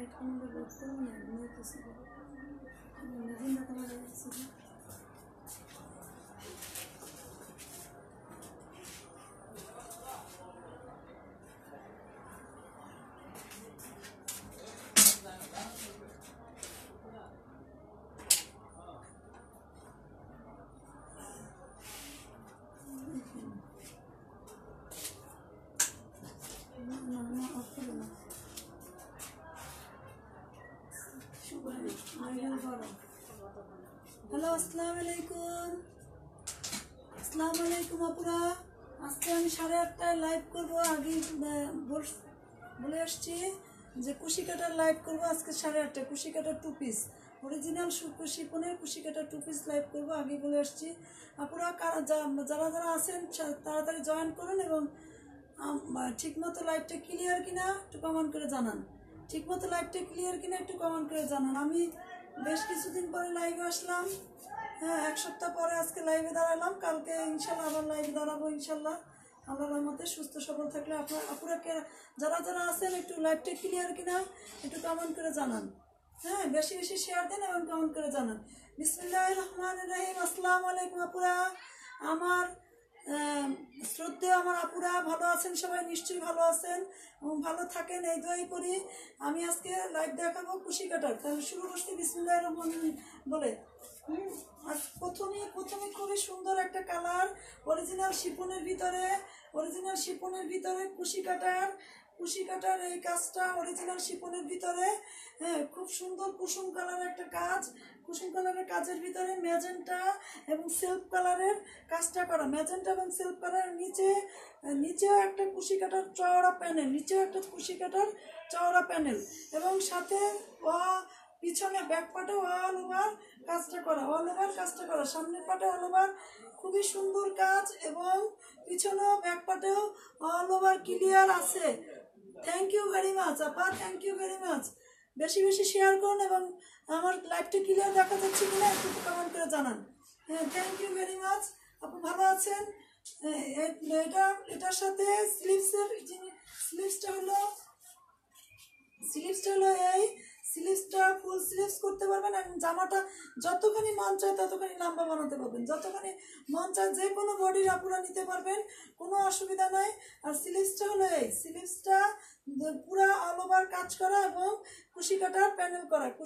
Light কোনটা load করবো না নিয়ে কিছু মেজেন্ডা কালার ছিল হ্যালো আসসালামু আলাইকুম আপুরা আজকে আমি 8:30টায় লাইভ করবো আগে বলে আসছি যে কুশি কাটার লাইভ করবো আজকে 8:30টায় কুশি কাটার 2 পিস অরিজিনাল শিপনের কুশি কাটার 2 পিস লাইভ করবো আগে বলে আসছি আপুরা যারা যারা আছেন তাড়াতাড়ি জয়েন করুন এবং ঠিকমতো লাইভটা ক্লিয়ার কিনা একটু কমেন্ট করে জানান ঠিকমতো লাইভটা ক্লিয়ার কিনা একটু কমেন্ট করে জানান আমি বেশ কিছুদিন পরে লাইভে আসলাম হ্যাঁ 1 সপ্তাহ পরে আজকে লাইভে দাঁড়ালাম কালকে ইনশাল্লাহ আবার লাইভে দাঁড়াবো ইনশাল্লাহ আল্লাহর মধ্যে সুস্থ সবল থাকলে আপুরা যারা যারা আছেন একটু লাইভটা ক্লিয়ার কিনা একটু কমেন্ট করে জানান হ্যাঁ বেশি বেশি শেয়ার দেন এবং কমেন্ট করে জানান বিসমিল্লাহির রহমানির রহিম আসসালামু আলাইকুম আপুরা আমার শ্রদ্ধেয় আমার আপুরা ভালো আছেন সবাই নিশ্চয়ই ভালো আছেন এবং ভালো থাকেন এই দোয়াই করি আমি আজকে লাইভ দেখাবো কুশি কাটার তাহলে শুরু করছি বিসমিল্লাহির রহমানির রহিম বলে আর প্রথমে খুবই সুন্দর একটা কালার অরিজিনাল শিপনের ভিতরে কুশি কাটার এই কাজটা অরিজিনাল শিপনের ভিতরে হ্যাঁ খুব সুন্দর কুসুম কালারের একটা কাজ কুসুম কালারের কাজের ভিতরে ম্যাজেন্টা এবং সিল্ক কালারের কাজটা করা ম্যাজেন্টা এবং সিল্ক কালারের নিচেও একটা কুশি কাটার চওড়া প্যানেল এবং সাথে পিছনে ব্যাক পাটে অল ওভার কাজটা করা সামনের পাটে অল ওভার খুবই সুন্দর কাজ এবং পিছনেও ব্যাক পাটেও অল ওভার ক্লিয়ার আছে থ্যাংক ইউ ভেরি মাচ আপা থ্যাংক ইউ ভেরি মাচ বেশি বেশি শেয়ার করুন এবং আমার লাইভটা ক্লিয়ার দেখা যাচ্ছে কিনা একটু কমেন্ট করে জানান হ্যাঁ থ্যাংক ইউ ভেরি মাচ আপু ভালো আছেন এটার সাথে স্লিভসটা হলো এই স্লিভসটা ফুল স্লিভস করতে পারবেন এবং জামাটা যতখানি মন চায় ততখানি লম্বা বানাতে পারবেন যতখানি মন চায় যে কোনো বডির আপুরা নিতে পারবেন কোনো অসুবিধা নাই আর স্লিভসটা হলো এই স্লিভসটা পুরা অল ওভার কাজ করা এবং কুশি কাটার প্যানেল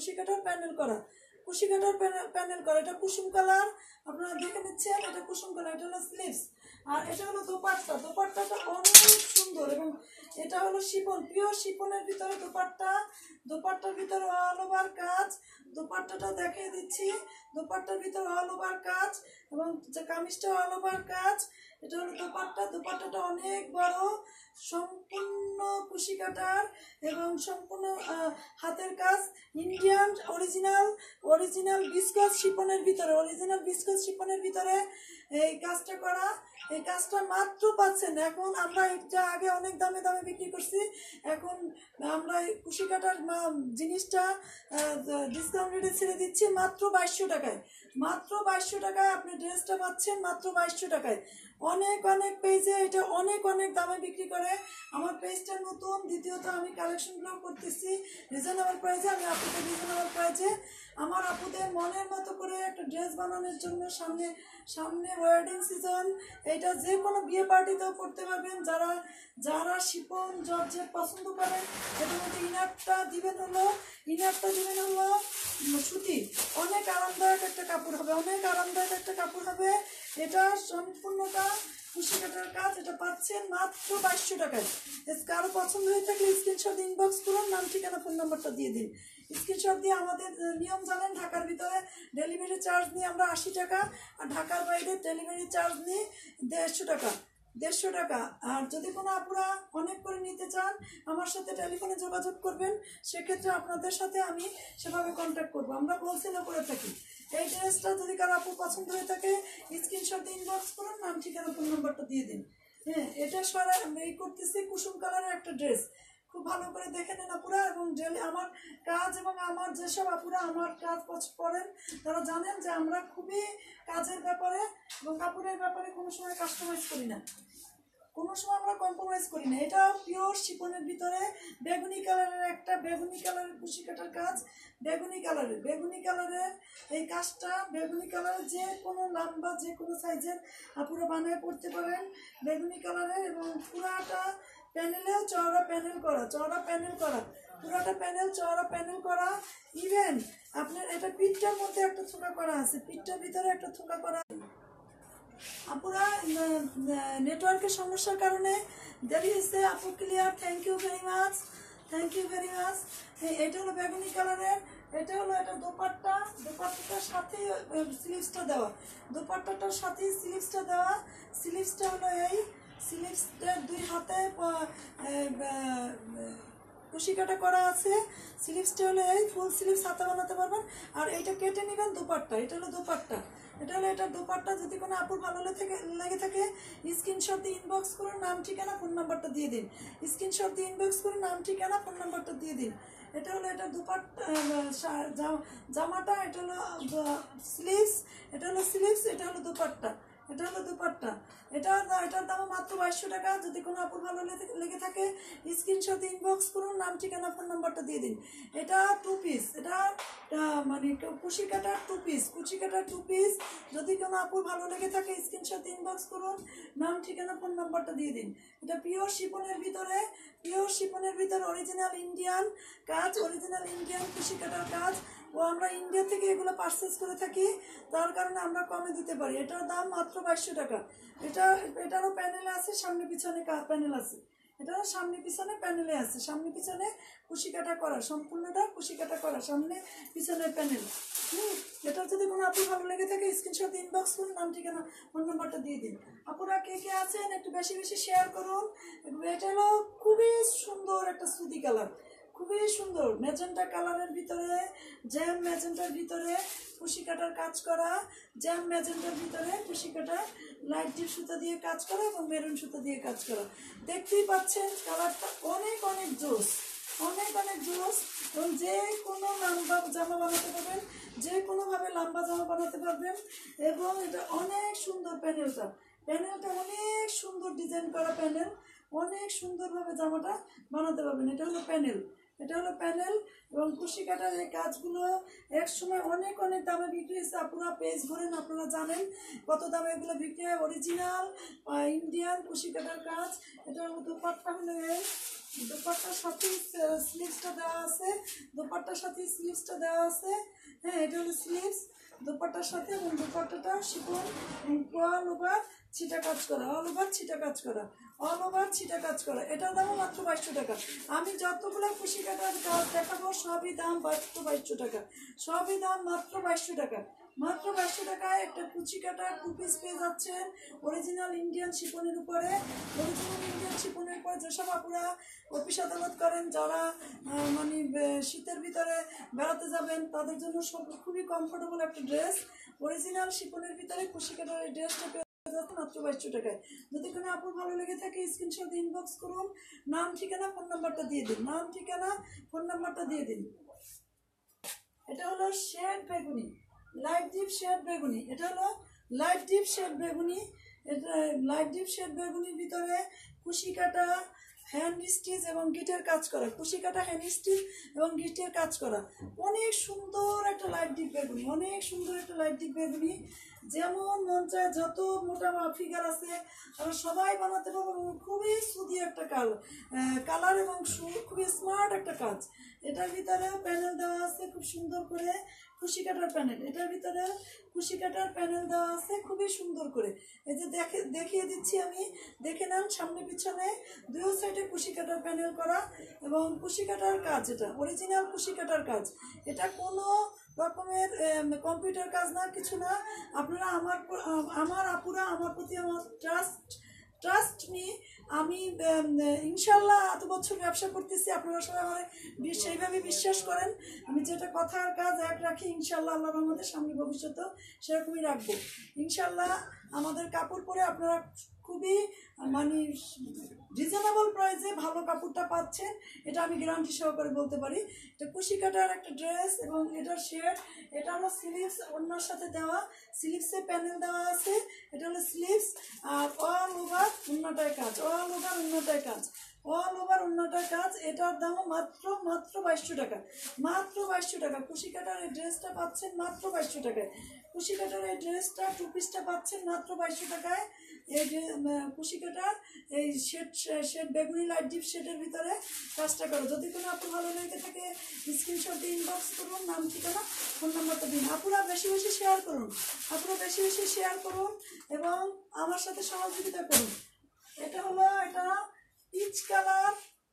করা এটা কুসুম কালার আপনারা দেখে নিচ্ছেন এটা কুসুম কালার এটা হলো স্লিভস আর এটা হলো দোপাট্টাটা অনেক সুন্দর এবং এটা হলো শিপন পিওর শিপনের ভিতরে দোপাট্টার ভিতরে অল ওভার কাজ দোপাট্টাটা দেখিয়ে দিচ্ছি দোপাট্টার ভিতরে অল ওভার কাজ এবং যে কামিজটা অল ওভার কাজ এটা হলো দোপাট্টাটা অনেক বড় সম্পূর্ণ কুশি কাটার এবং সম্পূর্ণ হাতের কাজ ইন্ডিয়ান অরিজিনাল বিস্কস শিপনের ভিতরে এই কাজটা করা এই কাজটা মাত্র পাচ্ছেন এখন আমরা এটা আগে অনেক দামে বিক্রি করছি এখন আমরা কুশি কাটার জিনিসটা ডিসকাউন্ট রেটে ছেড়ে দিচ্ছি মাত্র 2200 টাকায় আপনি ড্রেসটা পাচ্ছেন মাত্র 2200 টাকায় অনেক পেজে এটা অনেক দামে বিক্রি করে আমার পেজটা নতুন দ্বিতীয়ত আমি কালেকশনগুলো করতেছি রিজনেবল প্রাইসে আমি আপুদের রিজনেবল প্রাইসে আমার আপুদের মনের মতো করে একটা ড্রেস বানানোর জন্য সামনে ওয়েডিং সিজন এটা যে কোনো বিয়ে পার্টিতেও করতে পারবেন যারা শিপন জর্জেট পছন্দ করেন এটার মধ্যে ইনারটা দিবেন হলো সুতি অনেক আরামদায়ক একটা কাপড় হবে এটা সম্পূর্ণটা কুশি কাটার কাজ এটা পাচ্ছেন মাত্র 2200 টাকায় কারো পছন্দ হয়ে থাকলে স্ক্রিনশট ইনবক্স করুন নাম ঠিকানা ফোন নাম্বারটা দিয়ে দিন স্ক্রিনশট দিয়ে আমাদের নিয়ম জানেন ঢাকার ভিতরে ডেলিভারি চার্জ নিয়ে আমরা 80 টাকা আর ঢাকার বাইরে ডেলিভারি চার্জ নিয়ে 150 টাকা আর যদি কোনো আপুরা অনেক করে নিতে চান আমার সাথে টেলিফোনে যোগাযোগ করবেন সেক্ষেত্রে আপনাদের সাথে আমি সেভাবে কন্ট্যাক্ট করবো আমরা হোলসেলও করে থাকি এই ড্রেসটা যদি কারো আপু পছন্দ হয়ে থাকে স্ক্রিনশট দিয়ে ইনবক্স করুন নাম ঠিকানা ফোন নাম্বারটা দিয়ে দিন হ্যাঁ এটা এই করতেছি কুসুম কালারের একটা ড্রেস খুব ভালো করে দেখে নেন আপুরা এবং আমার কাজ এবং আমার যেসব আপুরা আমার কাজ করেন তারা জানেন যে আমরা খুবই কাজের ব্যাপারে এবং কাপড়ের ব্যাপারে কোনো সময় কাস্টমাইজ করি না কোনো সময় আমরা কম্প্রোমাইজ করি না। এটাও পিওর শিপনের ভিতরে বেগুনি কালারের একটা বেগুনি কালারের কুশি কাটার কাজ, বেগুনি কালারের এই কাজটা বেগুনি কালারের যে কোনো লম্বা যে কোনো সাইজের আপুরা বানিয়ে পড়তে পারেন বেগুনি কালারের। এবং পুরাটা প্যানেলেও চওড়া প্যানেল করা পুরাটা প্যানেল চওড়া প্যানেল করা। ইভেন আপনার এটা পিঠটার মধ্যে একটা থোকা করা আছে, পিঠটার ভিতরে একটা থোকা করা। আপুরা নেটওয়ার্কের সমস্যার কারণে দেরি হয়েছে। আপু clear, thank you very much. এটা হলো বেগুনি কালারের, এটা হলো এটা দোপাট্টাটার সাথে স্লিভসটা দেওয়া, দোপাট্টাটার সাথে স্লিভসটা দেওয়া। স্লিভসটা হলো এই স্লিভসটার দুই হাতে কুশি কাটা করা আছে। স্লিভসটা হলো এই ফুল স্লিভস হাতে বানাতে পারবেন। আর এইটা কেটে নেবেন দোপাট্টা, এটা হলো এটার দোপাট্টা। যদি কোনো আপুর ভালো লেগে থাকে স্ক্রিনশট দিয়ে ইনবক্স করুন, নাম ঠিকানা ফোন নাম্বারটা দিয়ে দিন। স্ক্রিনশট দিয়ে ইনবক্স করুন, নাম ঠিকানা ফোন নাম্বারটা দিয়ে দিন। এটা হলো এটা দোপাট্টা জামাটা, এটা হলো স্লিভস, এটা হলো দোপাট্টা। এটার দাম মাত্র 2200 টাকা। যদি কোনো আপুর ভালো লেগে থাকে স্ক্রিনশট ইনবক্স করুন, নাম ঠিকানা ফোন নাম্বারটা দিয়ে দিন। এটা 2 পিস, এটা মানে কুশি কাটার 2 পিস। যদি কোনো আপুর ভালো লেগে থাকে স্ক্রিনশট ইনবক্স করুন, নাম ঠিকানা ফোন নাম্বারটা দিয়ে দিন। এটা পিওর শিপনের ভিতরে অরিজিনাল ইন্ডিয়ান কুশি কাটার কাজ। আমরা ইন্ডিয়া থেকে এগুলো পারচেস করে থাকি, তার কারণে আমরা কমে দিতে পারি। এটার দাম মাত্র 2200 টাকা। এটারও প্যানেলে আছে, সামনে পিছনে প্যানেল আছে। এটারও সামনে পিছনে প্যানেলে আছে, সামনে পিছনে কুশি কাটা করা, সম্পূর্ণটা কুশি কাটা করা, সামনে পিছনে প্যানেল। এটা যদি কোনো আপু ভালো লেগে থাকে স্ক্রিনশট ইনবক্স করুন, নাম ঠিকানা ফোন নাম্বারটা দিয়ে দিন। আপুরা কে আছেন একটু বেশি শেয়ার করুন। এটা হলো খুবই সুন্দর একটা সুতি কালার, খুবই সুন্দর ম্যাজেন্টা কালারের ভিতরে, জ্যাম ম্যাজেন্টার ভিতরে কুশি কাটার কাজ করা, জ্যাম ম্যাজেন্টার ভিতরে কুশি কাটা লাইট ডিপ সুতা দিয়ে কাজ করা এবং মেরুন সুতা দিয়ে কাজ করা। দেখতেই পাচ্ছেন কালারটা অনেক জোস। এবং যে কোনো লম্বা জামা বানাতে পারবেন, যে কোনোভাবে লম্বা জামা বানাতে পারবেন। এবং এটা অনেক সুন্দর প্যানেলটা অনেক সুন্দর ডিজাইন করা প্যানেল, অনেক সুন্দরভাবে জামাটা বানাতে পারবেন। এটা হলো প্যানেল এবং কুশি কাটার এই কাজগুলো এক সময় অনেক দামে বিক্রি হয়েছে। আপনারা পেজ ঘুরেন, আপনারা জানেন কত দামে এগুলো বিক্রি হয়। অরিজিনাল ইন্ডিয়ান কুশি কাটার কাজ। এটা হলো দোপাট্টা, হলো এই দোপাট্টার সাথে স্লিভসটা দেওয়া আছে, হ্যাঁ এটা হলো স্লিভস দোপাট্টার সাথে। এবং দোপাট্টাটা শিফন অল ওভার ছিটা কাজ করা। এটার দামও মাত্র 2200 টাকা। আমি যতগুলো কুশি কাটার কাজ দেখাবো সবই দাম মাত্র 2200 টাকা, মাত্র 2200 টাকায় একটা কুচি কাটার 2 পিস পেয়ে যাচ্ছেন অরিজিনাল ইন্ডিয়ান শিপনের উপরে। যেসব আপুরা অফিস আদালত করেন, যারা মানে শীতের ভিতরে বেড়াতে যাবেন, তাদের জন্য খুবই কমফোর্টেবল একটা ড্রেস। অরিজিনাল শিপনের ভিতরে কুশি কাটার এই ড্রেসটা মাত্র 2200 টাকায়। যদি কোনো আপুর ভালো লেগে থাকে স্ক্রিনশট ইনবক্স করুন, নাম ঠিকানা ফোন নাম্বারটা দিয়ে দিন। এটা হলো শেড বেগুনি, লাইট ডিপ শেড বেগুনি। এটা লাইট ডিপ শেড বেগুনির ভিতরে কুশি কাটা হ্যান্ড স্টিচ এবং গিটের কাজ করা, অনেক সুন্দর একটা লাইট ডিপ বেগুনি। যেমন মন চায়, যত মোটা ফিগার আছে সবাই বানাতে পারবো। খুবই সুদি একটা কালার এবং খুবই স্মার্ট একটা কাজ। এটার ভিতরে প্যানেল দেওয়া আছে খুব সুন্দর করে, কুশি কাটার প্যানেল। এটার ভিতরে কুশি কাটার প্যানেল দেওয়া আছে খুবই সুন্দর করে। এই যে দেখিয়ে দিচ্ছি আমি, দেখে নেন সামনে পিছনে দুই সাইডে কুশি কাটার প্যানেল করা এবং কুশি কাটার কাজ। এটা অরিজিনাল কুশি কাটার কাজ। এটা কোনো রকমের কম্পিউটার কাজ না, কিছু না। আপনারা আমার আপুরা আমার প্রতি আমার ট্রাস্ট মি। আমি ইনশাল্লাহ এত বছর ব্যবসা করতেছি, আপনারা সবাই আমার সেইভাবে বিশ্বাস করেন। আমি যেটা কথার কাজ এক রাখি, ইনশাল্লাহ আল্লাহর রহমতে সামনে ভবিষ্যতেও সেরকমই রাখবো। ইনশাল্লাহ আমাদের কাপড় পরে আপনারা খুবই মানে রিজনেবল প্রাইসে ভালো কাপড়টা পাচ্ছেন, এটা আমি গ্যারান্টি সহকারে বলতে পারি। এটা কুশি কাটার একটা ড্রেস এবং এটার শেড, এটা হলো স্লিভস, ওড়নার সাথে দেওয়া স্লিভসে প্যানেল দেওয়া আছে, এটা হলো স্লিভস। আর অল ওভার ওড়নাটায় কাজ, অল ওভার ওড়নাটায় কাজ, অল ওভার ওড়নাটার কাজ। এটার দামও মাত্র 2200 টাকা, মাত্র 2200 টাকা। কুশি কাটার এই ড্রেসটা পাচ্ছেন মাত্র 2200 টাকায়। কুশি কাটার এই ড্রেসটা 2 পিসটা পাচ্ছেন মাত্র 2200 টাকায়। এই কুশি কাটার এই শেড বেগুনি লাইট ডিপ শেডের ভিতরে কাজটা করো। যদি কোনো আপনার ভালো লেগে থাকে স্ক্রিনশট দিয়ে ইনবক্স করুন, নাম ঠিকানা ফোন নাম্বারটা দিন। আপনারা বেশি বেশি শেয়ার করুন, আপনারা বেশি বেশি শেয়ার করুন এবং আমার সাথে সহযোগিতা করুন। এটা হলো এটা পিচ কালার,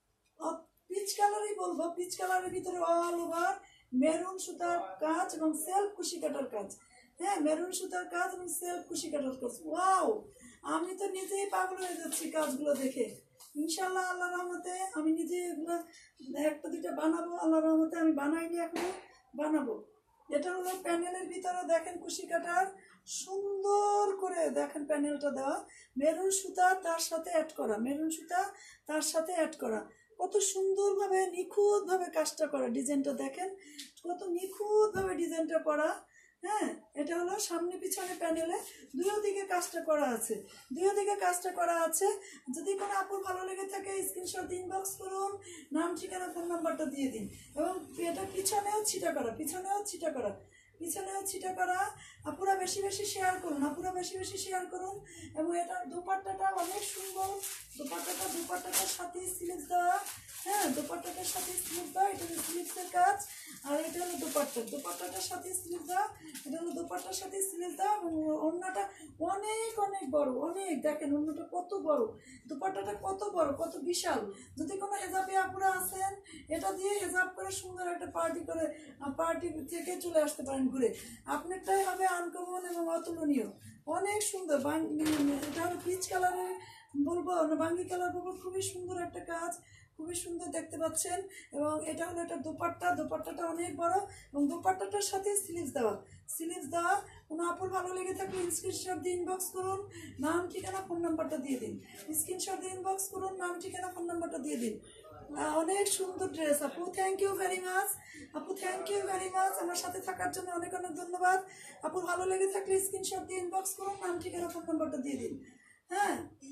পিচ কালারই বলবো, পিচ কালারের ভিতরে অল ওভার মেরুন সুতার কাজ এবং সেলফ কুশি কাটার কাজ। হ্যাঁ, মেরুন সুতার কাজ এবং সেলফ কুশি কাটার কাজ। ওয়াও, আমি তো নিজেই পাগল হয়ে যাচ্ছি কাজগুলো দেখে। ইনশাল্লাহ আল্লাহ রহমতে আমি নিজে এগুলো একটা দুইটা বানাবো, আল্লাহ রহমতে আমি বানাইনি এখনো, বানাবো। এটা হলো প্যানেলের ভিতরে দেখেন কুশি কাটার সুন্দর করে দেখেন প্যানেলটা দেওয়া, মেরুন সুতা তার সাথে অ্যাড করা, মেরুন সুতা তার সাথে অ্যাড করা, কত সুন্দরভাবে নিখুঁতভাবে কাজটা করা। ডিজাইনটা দেখেন কত নিখুঁতভাবে ডিজাইনটা করা। হ্যাঁ, এটা হলো সামনে পিছনে প্যানেলে দুই দিকে কাজটা করা আছে, দুই দিকে কাজটা করা আছে। যদি কোনো আপুর ভালো লেগে থাকে স্ক্রিনশট ইনবক্স করুন, নাম ঠিকানা ফোন নাম্বারটা দিয়ে দিন। এবং এটা পিছনেও ছিটা করা, পিছনেও ছিটা করা, পিছনেও ছিটা করা। আপুরা বেশি বেশি শেয়ার করুন, আপুরা বেশি বেশি শেয়ার করুন। এবং এটার দুপাট্টাটা অনেক সুন্দর, দুপাট্টাটার সাথে স্লিভস দেওয়া। হ্যাঁ, দুপাট্টাটার সাথে স্লিভ দেওয়া, এটা হলো স্লিভসের কাজ। আর এটা হলো দুপাট্টাটার সাথে স্লিভ দেওয়া, এটা হলো দুপাট্টার সাথে স্লিভ দেওয়া। এবং ওড়নাটা অনেক অনেক বড়, অনেক দেখেন ওড়নাটা কত বড়, দুপাট্টাটা কত বড়, কত বিশাল। যদি কোনো হেজাবি আপুরা আছেন, এটা দিয়ে হেজাব করে সুন্দর একটা পার্টি থেকে চলে আসতে পারেন ঘুরে। আপনারটাই হবে আনকমন এবং অতুলনীয়, অনেক সুন্দর। এটা হলো পিচ কালারের বলবো না বাঙ্গি কালার বলবো, খুবই সুন্দর একটা কাজ, খুবই সুন্দর দেখতে পাচ্ছেন। এবং এটা হলো এটা দুপাট্টাটা অনেক বড় এবং দুপাট্টাটার সাথে স্লিভস দেওয়া। কোনো আপুর ভালো লেগে থাকলে স্ক্রিনশট দিয়ে ইনবক্স করুন, নাম ঠিকানা ফোন নাম্বারটা দিয়ে দিন। স্ক্রিনশট দিয়ে ইনবক্স করুন, নাম ঠিকানা ফোন নাম্বারটা দিয়ে দিন। অনেক সুন্দর ড্রেস আপু, থ্যাংক ইউ ভেরি মাচ আপু, থ্যাংক ইউ ভেরি মাচ আমার সাথে থাকার জন্য অনেক অনেক ধন্যবাদ। আপুর ভালো লেগে থাকলে স্ক্রিনশট দিয়ে ইনবক্স করুন, নাম ঠিকানা ফোন নাম্বারটা দিয়ে দিন। হ্যাঁ,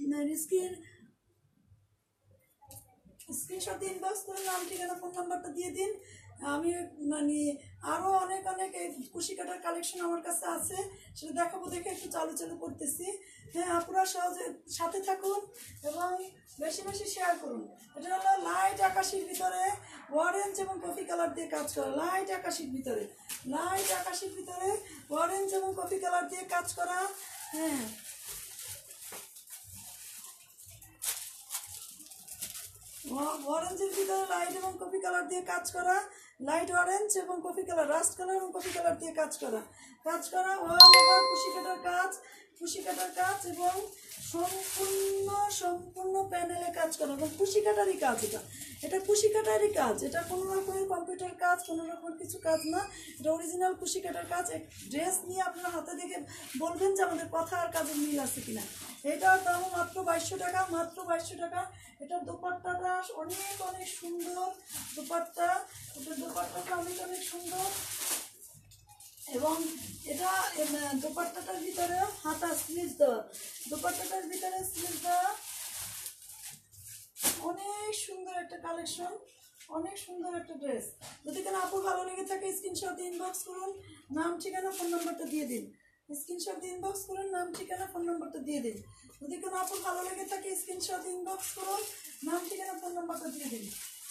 স্ক্রিনশট দিয়ে ইনবক্স করুন, নাম ঠিকানা ফোন নাম্বারটা দিয়ে দিন। আমি মানে আরও অনেক অনেক এই কুশি কাটার কালেকশন আমার কাছে আছে, সেটা দেখাবো, দেখে একটু চালু করতেছি। হ্যাঁ, আপনারা সহজে সাথে থাকুন এবং বেশি বেশি শেয়ার করুন। এটা হলো লাইট আকাশির ভিতরে অরেঞ্জ এবং কফি কালার দিয়ে কাজ করা, লাইট আকাশির ভিতরে অরেঞ্জ এবং কফি কালার দিয়ে কাজ করা। হ্যাঁ, অরেঞ্জের ভিতরে লাইট এবং কফি কালার দিয়ে কাজ করা, লাইট অরেঞ্জ এবং কফি কালার, রাস্ট কালার এবং কফি কালার দিয়ে কাজ করা অল ওভার কুশি কাটার কাজ এবং সম্পূর্ণ প্যানেলে কাজ করা এবং কুশি কাটারই কাজ। এটা কুশি কাটারই কাজ, এটা কোনো রকমের কম্পিউটার কাজ, কোনো রকমের কিছু কাজ না, এটা অরিজিনাল কুশি কাটার কাজ। ড্রেস নিয়ে আপনার হাতে দেখে বলবেন যে আমাদের কথা আর কাজের মিল আছে কিনা। এটার দাম মাত্র 2200 টাকা, মাত্র 2200 টাকা। এটার দুপাট্টাটা অনেক অনেক সুন্দর, দুপাট্টাটা অনেক সুন্দর। এবং এটা দুপাট্টাটার ভিতরে হাতা স্লিভস দেওয়া, দুপাট্টাটার ভিতরে স্লিভস দেওয়া। অনেক সুন্দর একটা কালেকশন, অনেক সুন্দর একটা ড্রেস। যদি কোনো আপু ভালো লেগে থাকে স্ক্রিনশট ইনবক্স করুন, নাম ঠিকানা ফোন নাম্বারটা দিয়ে দিন। স্ক্রিনশট ইনবক্স করুন, নাম ঠিকানা ফোন নাম্বারটা দিয়ে দিন। যদি কোনো আপু ভালো লেগে থাকে স্ক্রিনশট ইনবক্স করুন, নাম ঠিকানা ফোন নাম্বারটা দিয়ে দিন।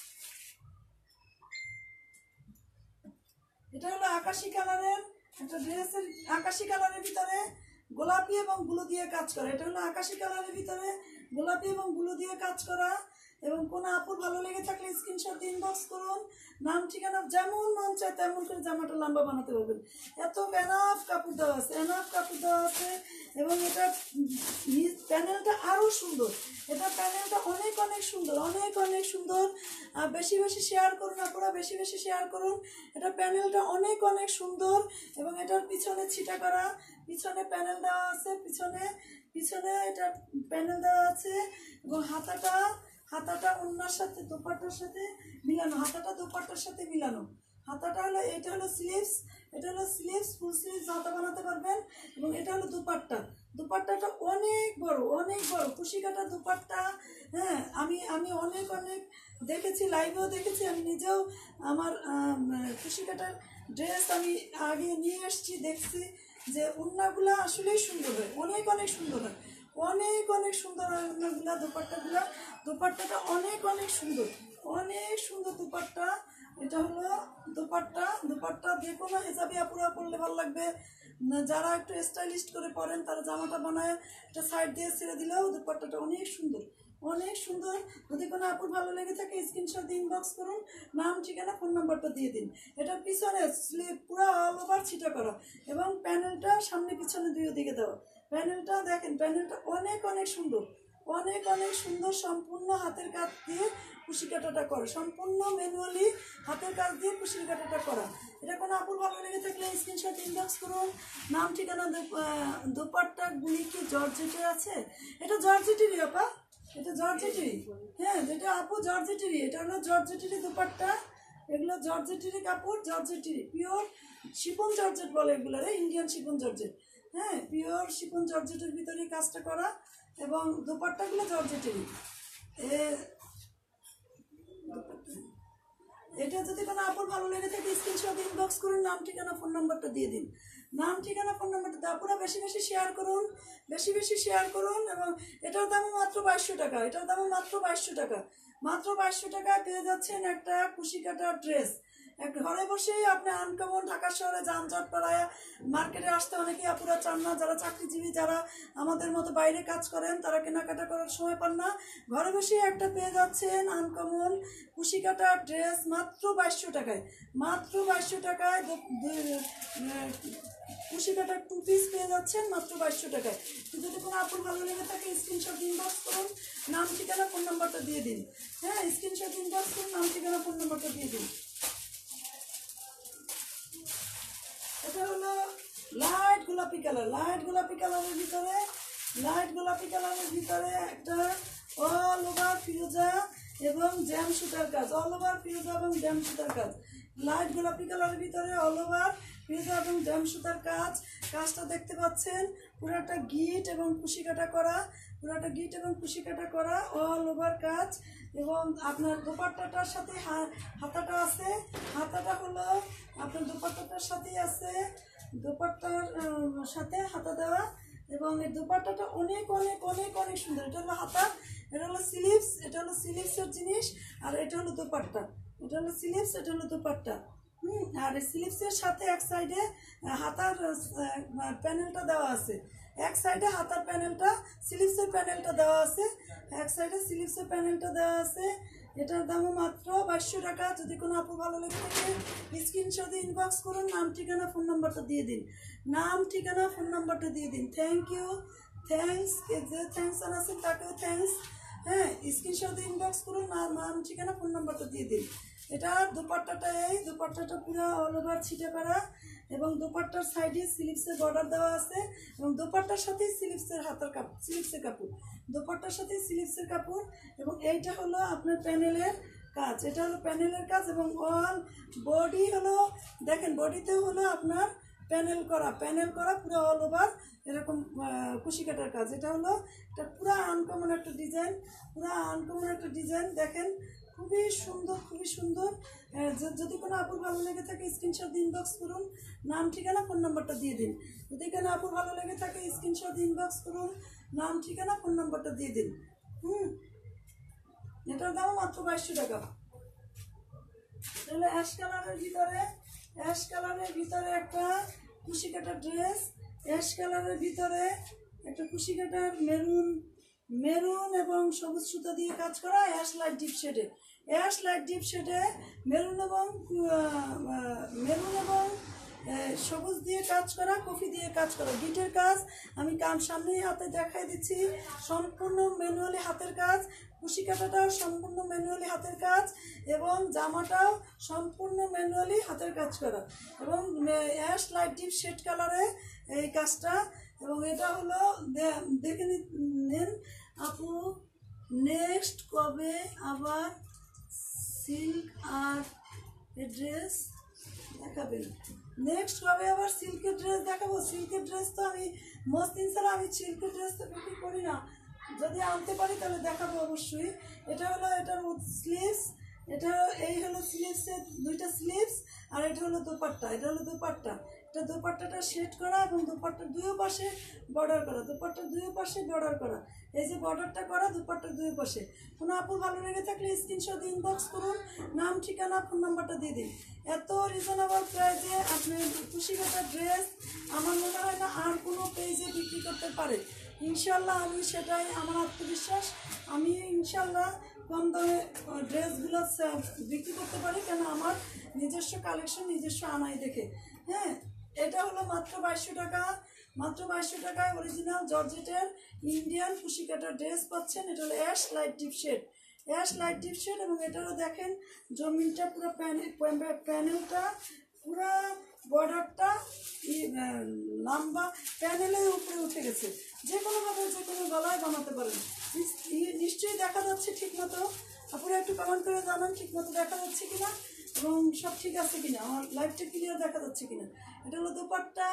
এটা হলো আকাশি কালারের একটা ড্রেসের, আকাশি কালারের ভিতরে গোলাপি এবং ব্লু দিয়ে কাজ করা। এটা হলো আকাশি কালারের ভিতরে গোলাপি এবং ব্লু দিয়ে কাজ করা এবং কোনো আপুর ভালো লেগে থাকলে স্ক্রিনশট দিয়ে ইনবক্স করুন। নাম ঠিকানা যেমন মন চায় তেমন করে জামাটা লম্বা বানাতে পারবেন। এত এনাফ কাপড় দেওয়া আছে, এনাফ কাপড় দেওয়া আছে। এবং এটা প্যানেলটা আরও সুন্দর, এটা প্যানেলটা অনেক অনেক সুন্দর, অনেক অনেক সুন্দর। বেশি বেশি শেয়ার করুন আপনারা, বেশি বেশি শেয়ার করুন। এটা প্যানেলটা অনেক অনেক সুন্দর। এবং এটার পিছনে ছিটা করা, পিছনে প্যানেল দেওয়া আছে, পিছনে পিছনে এটা প্যানেল দেওয়া আছে। এবং হাতাটা হাতাটা ওড়নার সাথে দোপাট্টার সাথে মিলানো, হাতাটা দোপাট্টার সাথে মিলানো। হাতাটা হলো, এটা হলো স্লিভস, এটা হলো স্লিভস, ফুল স্লিভস হাতা বানাতে পারবেন। এবং এটা হলো দোপাট্টা, দোপাট্টাটা অনেক বড়, অনেক বড় কুশি কাটা দোপাট্টা। হ্যাঁ, আমি আমি অনেক অনেক দেখেছি, লাইভেও দেখেছি, আমি নিজেও আমার কুশি কাটার ড্রেস আমি আগে নিয়ে এসেছি, দেখছি যে ওড়নাগুলো আসলেই সুন্দর হয়, অনেক অনেক সুন্দর হয়, অনেক অনেক সুন্দর হয় ওড়নাগুলো, দোপাট্টাগুলো। দোপাট্টাটা অনেক অনেক সুন্দর, অনেক সুন্দর দোপাট্টা। এটা হলো দোপাট্টা, দোপাট্টা যে কোনো হিসাবে আপুরা পরলে ভালো লাগবে। যারা একটু স্টাইলিস্ট করে পরেন তারা জামাটা বানায় এটা সাইড দিয়ে ছেড়ে দিলেও দোপাট্টাটা অনেক সুন্দর, অনেক সুন্দর। যদি কোনো আপুর ভালো লেগে থাকে স্ক্রিনশট দিয়ে ইনবক্স করুন, নাম ঠিকানা ফোন নাম্বারটা দিয়ে দিন। এটার পিছনে স্লিভ পুরো অল ওভার ছিটা করা এবং প্যানেলটা সামনে পিছনে দুই দিকে দেওয়া। প্যানেলটা দেখেন, প্যানেলটা অনেক অনেক সুন্দর, অনেক অনেক সুন্দর। সম্পূর্ণ হাতের কাজ দিয়ে কুশি কাটাটা করে, সম্পূর্ণ ম্যানুয়ালি হাতের কাজ দিয়ে কুশি কাটাটা করা। এটা কোনো আপুর ভালো লেগে থাকলে স্ক্রিনশট ইনবক্স করুন, নাম ঠিকানা। দোপাট্টা গুলি কি জর্জেটের আছে? এটা জর্জেটেরই আপা, এটা জর্জেটেরই। হ্যাঁ, যেটা আপু জর্জেটেরই, এটা হলো জর্জেটেরই দোপাট্টা। এগুলো জর্জেটেরই কাপড়, জর্জেটেরই পিওর শিফন জর্জেট বলে এগুলো, রে ইন্ডিয়ান শিফন জর্জেট। হ্যাঁ, পিওর শিফন জর্জেটের ভিতরে কাজটা করা এবং দোপাট্টাগুলো জর্জেটেরই। এটা যদি কোনো আপুর ভালো লেগে থাকে স্ক্রিনশট ইনবক্স করুন, নাম ঠিকানা ফোন নাম্বারটা দিয়ে দিন। নাম ঠিকানা ফোন নাম্বারটা দিয়ে আপুরা বেশি বেশি শেয়ার করুন, বেশি বেশি শেয়ার করুন। এবং এটার দাম মাত্র 2200 টাকা, এটার দাম মাত্র 2200 টাকা। মাত্র 2200 টাকায় পেয়ে যাচ্ছেন একটা কুশি কাটা ড্রেস। এক ঘরে বসেই আপনি আনকমন, ঢাকা শহরে যানজট পাড়ায় মার্কেটে আসতে অনেকেই আপুরা চান না। যারা চাকরিজীবী, যারা আমাদের মতো বাইরে কাজ করেন, তারা কেনাকাটা করার সময় পান না, ঘরে বসেই একটা পেয়ে যাচ্ছেন আনকমন কুশি কাটা ড্রেস মাত্র 2200 টাকায়। মাত্র 2200 টাকায় কুশি কাটা 2 পিস পেয়ে যাচ্ছেন মাত্র 2200 টাকায়। যদি কোনো আপুর ভালো লেগে থাকে স্ক্রিনশট ইনবক্স করুন, নাম ঠিকানা ফোন নাম্বারটা দিয়ে দিন। হ্যাঁ, স্ক্রিনশট ইনবক্স করুন, নাম ঠিকানা ফোন নাম্বারটা দিয়ে দিন। এটা হলো লাইট গোলাপি কালার, লাইট গোলাপি কালারের ভিতরে, লাইট গোলাপি কালারের ভিতরে একটা অল ওভার ফিরোজা এবং জ্যাম সুতার কাজ, অল ওভার ফিরোজা এবং জ্যাম সুতার কাজ। লাইট গোলাপি কালারের ভিতরে অল ওভার ফিরোজা এবং জ্যাম সুতার কাজ। কাজটা দেখতে পাচ্ছেন, পুরোটা গিট এবং কুশি কাটা করা, পুরোটা গিট এবং কুশি কাটা করা, অল ওভার কাজ। এবং আপনার দোপাট্টাটার সাথে হাতাটা আছে, হাতাটা হলো আপনার দোপাট্টাটার সাথেই আছে, দোপাট্টার সাথে হাতা দেওয়া। এবং এই দোপাট্টাটা অনেক অনেক অনেক অনেক সুন্দর। এটা হলো হাতা, এটা হলো স্লিভস, এটা হলো স্লিভসের জিনিস। আর এটা হলো দোপাট্টা, এটা হলো স্লিভস, এটা হলো দোপাট্টা। আর স্লিভসের সাথে এক সাইডে হাতার প্যানেলটা দেওয়া আছে, এক সাইডে হাতার প্যানেলটা, স্লিভসের প্যানেলটা দেওয়া আছে, এক সাইডে স্লিভসের প্যানেলটা দেওয়া আছে। এটার দামও মাত্র 2200 টাকা। যদি কোনো আপু ভালো লেগে থাকে স্ক্রিনশট ইনবক্স করুন, নাম ঠিকানা ফোন নাম্বারটা দিয়ে দিন, নাম ঠিকানা ফোন নাম্বারটা দিয়ে দিন। থ্যাংক ইউ, থ্যাংকস, যে থ্যাংকস জানাচ্ছেন তাকেও থ্যাংকস। হ্যাঁ, স্ক্রিনশট ইনবক্স করুন, নাম ঠিকানা ফোন নাম্বারটা দিয়ে দিন। এটা দোপাট্টাটা, এই দোপাট্টাটা পুরো অল ওভার ছিটে করা এবং দোপাট্টার সাইডে স্লিভসের বর্ডার দেওয়া আছে এবং দোপাট্টার সাথে স্লিভসের হাতার কাপড়, স্লিভসের কাপড়, দোপাট্টার সাথে স্লিভসের কাপড়। এবং এইটা হলো আপনার প্যানেলের কাজ, এটা হলো প্যানেলের কাজ। এবং অল বডি হলো, দেখেন বডিতেও হলো আপনার প্যানেল করা, প্যানেল করা পুরো অল ওভার এরকম কুশি কাটার কাজ। এটা হলো, এটা পুরো আনকমন একটা ডিজাইন, পুরো আনকমন একটা ডিজাইন। দেখেন খুবই সুন্দর, খুবই সুন্দর। যদি কোনো আপুর ভালো লেগে থাকে স্ক্রিনশট ইনবক্স করুন, নাম ঠিকানা ফোন নাম্বারটা দিয়ে দিন। যদি কোনো আপুর ভালো লেগে থাকে স্ক্রিনশট ইনবক্স করুন, নাম ঠিকানা ফোন নাম্বারটা দিয়ে দিন। এটার দাম মাত্র 2200 টাকা। তাহলে অ্যাশ কালারের ভিতরে, অ্যাশ কালারের ভিতরে একটা কুশি কাটার ড্রেস, অ্যাশ কালারের ভিতরে একটা কুশি কাটার মেরুন মেরুন এবং সবুজ সুতা দিয়ে কাজ করা, অ্যাশ লাইট ডিপ শেডে, অ্যাশ লাইট ডিপ শেডে মেরুন এবং সবুজ দিয়ে কাজ করা, কফি দিয়ে কাজ করা। গিটের কাজ আমি সামনে হাতে দেখাই দিচ্ছি, সম্পূর্ণ ম্যানুয়ালি হাতের কাজ। কুশি কাটাটাও সম্পূর্ণ ম্যানুয়ালি হাতের কাজ এবং জামাটাও সম্পূর্ণ ম্যানুয়ালি হাতের কাজ করা এবং অ্যাশ লাইট ডিপ শেড কালারে এই কাজটা। এবং এটা হলো দেখে নিন আপু, নেক্সট কবে আবার সিল্ক আর ড্রেস দেখাবেন? নেক্সট কবে আবার সিল্কের ড্রেস দেখাবো? সিল্কের ড্রেস তো আমি মসলিন ছাড়া আমি সিল্কের ড্রেস তো বিক্রি করি না, যদি আনতে পারি তাহলে দেখাবো অবশ্যই। এটা হলো এটার স্লিভস, এটা এই হলো স্লিভসের দুইটা স্লিভস, আর এটা হলো দোপাট্টা, এটা হলো দোপাট্টা। এটা দোপাট্টাটা শেড করা এবং দোপাট্টার দুই পাশে বর্ডার করা, দোপাট্টার দুই পাশে বর্ডার করা, এই যে বর্ডারটা করা দোপাট্টার দুই পাশে। কোনো আপু ভালো লেগে থাকলে স্ক্রিনশট ইনবক্স করুন, নাম ঠিকানা ফোন নাম্বারটা দিয়ে দিন। এত রিজনেবল প্রাইসে আপনি খুশি কাটা ড্রেস আমার মনে হয় না আর কোনো পেজে বিক্রি করতে পারে। ইনশাল্লাহ আমি সেটাই আমার আত্মবিশ্বাস, আমি ইনশাল্লাহ কম দামে ড্রেসগুলো বিক্রি করতে পারি, কেন আমার নিজস্ব কালেকশন নিজস্ব আনাই দেখে। হ্যাঁ, এটা হলো মাত্র 2200 টাকা, মাত্র 2200 টাকায় অরিজিনাল জর্জেটের ইন্ডিয়ান কুশি কাটা ড্রেস পাচ্ছেন। এটা হলো ash light deep shade, ash light deep shade এবং এটারও দেখেন জমিনটা পুরো প্যানেলটা পুরো বর্ডারটা লম্বা প্যানেলের উপরে উঠে গেছে, যে কোনোভাবে যে কোনো গলায় বানাতে পারেন। নিশ্চয়ই দেখা যাচ্ছে ঠিক মতো? আপনারা একটু কমেন্ট করে জানান ঠিক মতো দেখা যাচ্ছে কিনা এবং সব ঠিক আছে কিনা, আমার লাইভটা ক্লিয়ার দেখা যাচ্ছে কিনা। এটা হলো দোপাট্টা।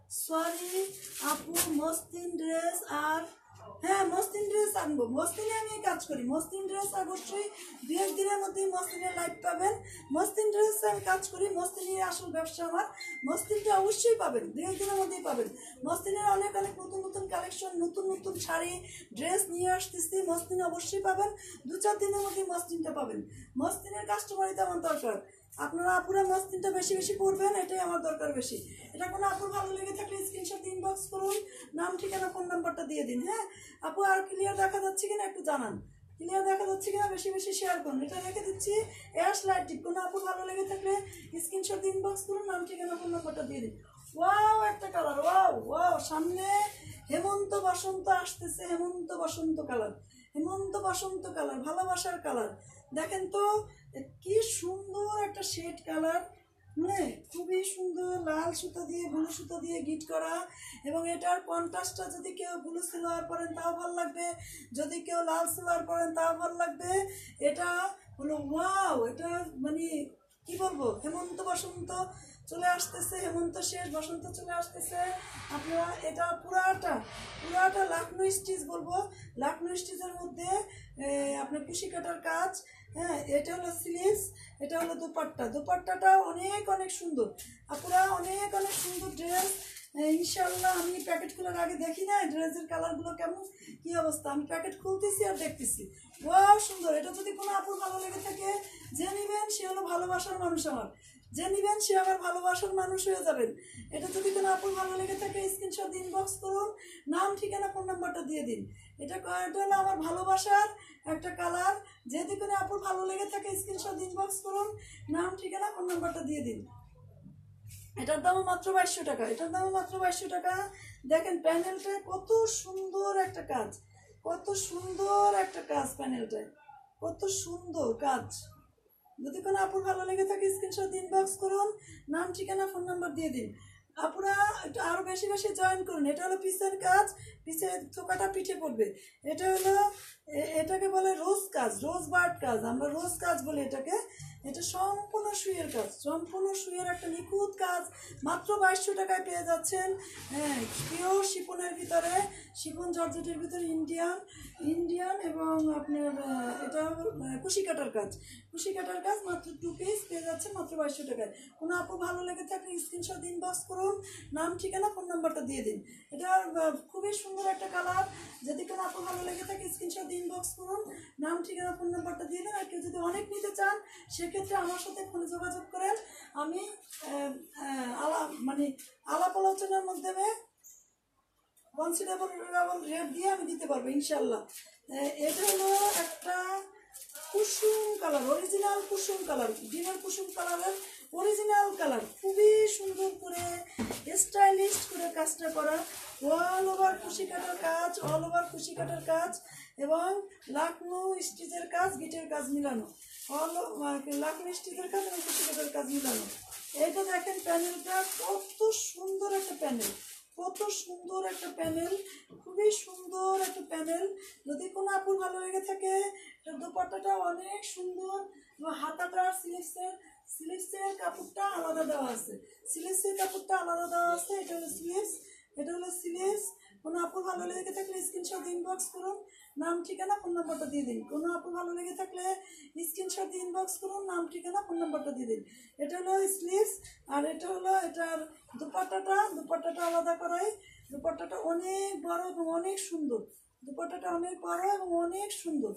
সরি আপু, মসলিন ড্রেস আর হ্যাঁ মসলিন ড্রেস আনবো, মসলিনে আমি কাজ করি, মসলিন ড্রেস অবশ্যই 2-1 দিনের মধ্যেই মসলিনের লাইভ পাবেন। মসলিন ড্রেস আমি কাজ করি, মসলিনের আসল ব্যবসা আমার, মসলিনটা অবশ্যই পাবেন, 2-1 দিনের মধ্যেই পাবেন। মসলিনের অনেক অনেক নতুন নতুন কালেকশন, নতুন নতুন শাড়ি ড্রেস নিয়ে আসতেছি, মসলিন অবশ্যই পাবেন, 2-4 দিনের মধ্যেই মসলিনটা পাবেন। মসলিনের কাস্টমারই তেমন দরকার, আপনারা আপুরা মসলিনটা বেশি বেশি পড়বেন, এটাই আমার দরকার বেশি। এটা কোনো আপুর ভালো লেগে থাকলে স্ক্রিনশট ইনবক্স করুন, নাম ঠিকানা ফোন নাম্বারটা দিয়ে দিন। হ্যাঁ আপু, আর ক্লিয়ার দেখা যাচ্ছে কিনা একটু জানান, ক্লিয়ার দেখা যাচ্ছে কিনা, বেশি বেশি শেয়ার করুন। এটা রেখে দিচ্ছি অ্যাশ লাইট ডিপ, কোনো আপুর ভালো লেগে থাকলে স্ক্রিনশট ইনবক্স করুন, নাম ঠিকানা ফোন নাম্বারটা দিয়ে দিন। ওয়াও একটা কালার, ওয়াও ওয়াও, সামনে হেমন্ত বসন্ত আসতেছে, হেমন্ত বসন্ত কালার, হেমন্ত বসন্ত কালার, ভালোবাসার কালার। দেখেন তো কি সুন্দর একটা শেড কালার, মানে খুবই সুন্দর, লাল সুতা দিয়ে ব্লু সুতা দিয়ে গিট করা এবং এটার কন্ট্রাস্টটা যদি কেউ ব্লু সালোয়ার পরেন তাও ভালো লাগবে, যদি কেউ লাল সালোয়ার পরেন তাও ভালো লাগবে। এটা হলো ওয়াও, এটা মানে কি বলবো, হেমন্ত বসন্ত চলে আসতেছে, হেমন্ত শেষ, বসন্ত চলে আসতেছে। আপনারা এটা পুরাটা পুরাটা লাখনৌ স্টিচ বলবো, লাখনৌ স্টিচের মধ্যে আপনার কুশি কাটার কাজ। হ্যাঁ, এটা হলো স্লিভস, এটা হলো দোপাট্টা, দোপাট্টাটা অনেক অনেক সুন্দর, আপনারা অনেক অনেক সুন্দর ড্রেস। ইনশাল্লাহ আমি প্যাকেট খোলার আগে দেখি না ড্রেসের কালারগুলো কেমন কি অবস্থা, আমি প্যাকেট খুলতেছি আর দেখতেছি, ওয়াও সুন্দর। এটা যদি কোনো আপুর ভালো লেগে থাকে, যে নেবেন সে হলো ভালোবাসার মানুষ আমার, যে নেবেন সে আবার ভালোবাসার মানুষ হয়ে যাবেন। এটা যদি কোনো আপুর ভালো লেগে থাকে স্ক্রিনশট ইনবক্স করুন, নাম ঠিকানা ফোন নাম্বারটা দিয়ে দিন। এটা হলো আমার ভালোবাসার একটা কালার, যদি কোনো আপুর ভালো লেগে থাকে স্ক্রিনশট ইনবক্স করুন, নাম ঠিকানা ফোন নাম্বারটা দিয়ে দিন। এটার দামও মাত্র 2200 টাকা, এটার দামও মাত্র 2200 টাকা। দেখেন প্যানেলটা কত সুন্দর একটা কাজ, কত সুন্দর একটা কাজ, প্যানেলটায় কত সুন্দর কাজ। যদি কোনো আপুর ভালো লেগে থাকে স্ক্রিনশট ইনবক্স করুন, নাম ঠিকানা ফোন নাম্বার দিয়ে দিন। আপুরা একটু আরও বেশি বেশি জয়েন করুন। এটা হলো পিসের কাজ, পিসের থোকাটা পিঠে পড়বে। এটা হলো এটাকে বলে রোজ কাজ, রোজ বার্ড কাজ, আমরা রোজ কাজ বলি এটাকে। এটা সম্পূর্ণ সুইয়ের কাজ, সম্পূর্ণ সুইয়ের একটা নিখুঁত কাজ, মাত্র 2200 টাকায় পেয়ে যাচ্ছেন। হ্যাঁ, পিওর শিপনের ভিতরে, শিপন জর্জেটের ভিতরে ইন্ডিয়ান ইন্ডিয়ান এবং আপনার এটা কুশি কাটার কাজ, কুশি কাটার কাজ মাত্র 2 পিস পেয়ে যাচ্ছে মাত্র 2200 টাকায়। কোনো আপু ভালো লেগে থাকলে স্ক্রিনশট ইনবক্স করুন, নাম ঠিকানা ফোন নাম্বারটা দিয়ে দিন। এটা খুবই সুন্দর একটা কালার, যদি কোনো আপু ভালো লেগে থাকে স্ক্রিনশট ইনবক্স করুন, নাম ঠিকানা ফোন নাম্বারটা দিয়ে দিন। আর কেউ যদি অনেক নিতে চান সেক্ষেত্রে আমার সাথে ফোনে যোগাযোগ করেন, আমি আলাপ আলোচনার মাধ্যমে কনসিডারেবল রেট দিয়ে আমি দিতে পারবো ইনশাল্লাহ। এটা হলো একটা কুসুম কালার, অরিজিনাল কুসুম কালার, ডিমের কুসুম কালারের অরিজিনাল কালার, খুবই সুন্দর করে স্টাইলিশ করে কাজটা করা, অল ওভার কুশি কাটার কাজ, অল ওভার কুশি কাটার কাজ এবং লাকনো স্টিচের কাজ, গিটের কাজ মিলানো, লাকনো স্টিচের কাজ এবং কুশি কাটার কাজ মিলানো। এইটা দেখেন প্যানেলটা কত সুন্দর একটা প্যানেল, কত সুন্দর একটা প্যানেল, খুবই সুন্দর একটা প্যানেল। যদি কোনো আপুর ভালো লেগে থাকে, দুপাট্টাটা অনেক সুন্দর এবং হাতাটা স্লিভসের কাপড়টা আলাদা দেওয়া আছে, স্লিভসের কাপড়টা আলাদা দেওয়া আছে। এটা হলো স্লিভস, এটা হলো স্লিভস। কোনো আপুর ভালো লেগে থাকলে স্ক্রিনশট ইনবক্স করুন, নাম ঠিকানা ফোন নাম্বারটা দিয়ে দিন। কোনো আপুর ভালো লেগে থাকলে স্ক্রিনশট দিয়ে ইনবক্স করুন, নাম ঠিকানা ফোন নাম্বারটা দিয়ে দিন। এটা হলো স্লিভস আর এটা হলো এটার দুপাট্টাটা আলাদা করাই। দুপাট্টাটা অনেক বড় এবং অনেক সুন্দর, দুপাট্টাটা অনেক বড় এবং অনেক সুন্দর,